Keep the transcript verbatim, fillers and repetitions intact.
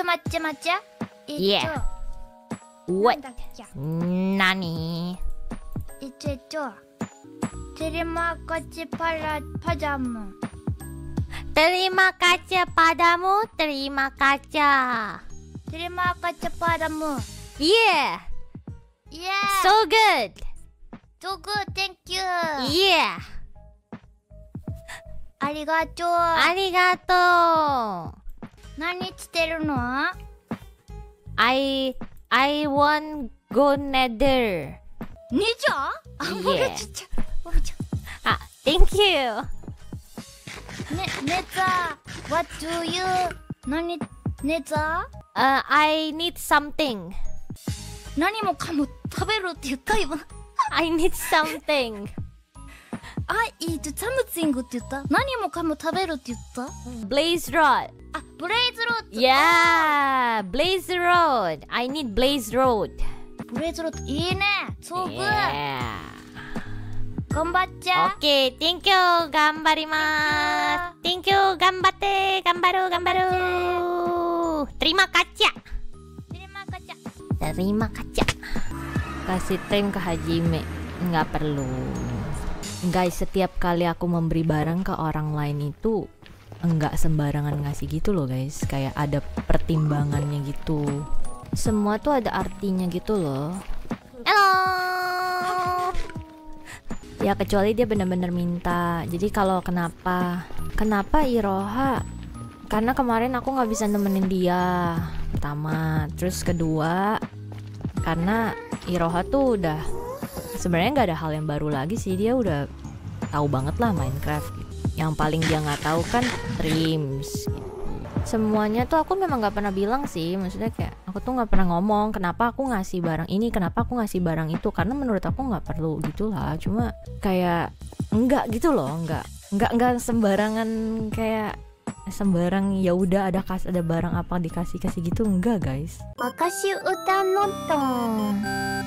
抹茶抹茶。えっと、 Yeah. なん What? だっけ。 Nani? えっとえっと、テレマカチパラパジャム。 Terima kasih padamu. Terima kasih. テレマカチパダム。 Yeah. Yeah. So good. So good. Thank you. Yeah. ありがとう。 ありがとう。 何してるの？ I I want go nether. 寝ちゃう？あ、 Yeah. もめちっちゃ。もめちゃ。 あ、thank you. ね、寝た。What do you? 何、寝た？ Uh, I need something. 何もかも食べるって言った今。 I need something. I eat something って言った？何もかも食べるって言った？ Blaze rod. あ、ブレイズロード。 Yeah, blaze rod. I need blaze rod. ブレイズロード。いいね。そうぐ。 Yeah. 頑張っちゃ。 Okay, thank you. 頑張ります。Thank you. 頑張って。頑張る、頑張る。Terima kasih. Terima kasih. Terima kasih. Kasih time ke Hajime. Nggak perlu. Guys, setiap kali aku memberi barang ke orang lain itu enggak sembarangan ngasih gitu loh guys. Kayak ada pertimbangannya gitu. Semua tuh ada artinya gitu loh. Halo. Ya kecuali dia bener-bener minta. Jadi kalau kenapa Kenapa Iroha? Karena kemarin aku nggak bisa nemenin dia. Pertama. Terus kedua, karena Iroha tuh udah sebenarnya nggak ada hal yang baru lagi sih. Dia udah tahu banget lah Minecraft gitu. Yang paling dia nggak tahu kan Dreams gitu. Semuanya tuh aku memang nggak pernah bilang sih. Maksudnya kayak aku tuh nggak pernah ngomong kenapa aku ngasih barang ini, kenapa aku ngasih barang itu, karena menurut aku nggak perlu gitulah. Cuma kayak enggak gitu loh, enggak enggak enggak sembarangan kayak sembarang ya udah ada kas ada barang apa dikasih kasih gitu, enggak guys. Makasih udah nonton.